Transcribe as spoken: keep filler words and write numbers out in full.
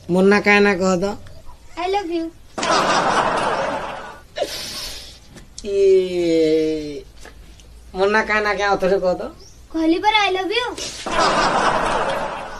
मुन्ना क्या ना कह दो आई लव यू। ये मुन्ना क्या ना क्या उधर कह दो कहली पर आई लव यू।